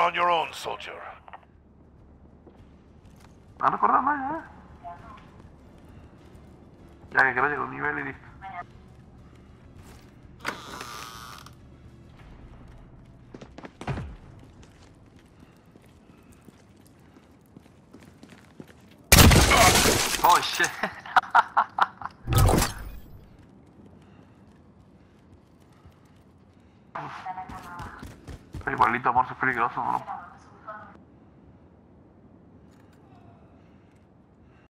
on your own, soldier. ¿No recordás más ya? Ya que creo que un nivel y listo. Oh shit. Igualito amor, es peligroso, ¿no?